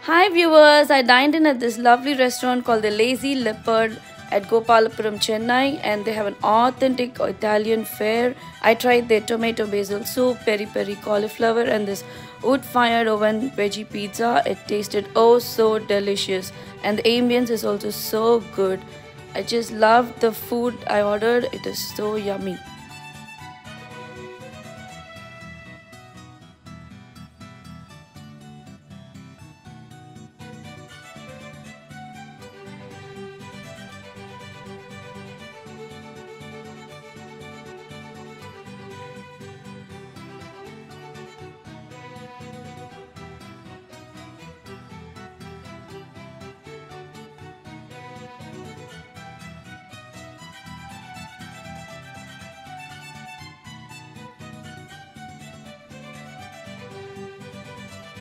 Hi viewers, I dined in at this lovely restaurant called the Lazy Leopard at Gopalapuram, Chennai, and they have an authentic Italian fare. I tried their tomato basil soup, peri peri cauliflower, and this wood-fired oven veggie pizza. It tasted oh so delicious, and the ambience is also so good. I just love the food I ordered. It is so yummy.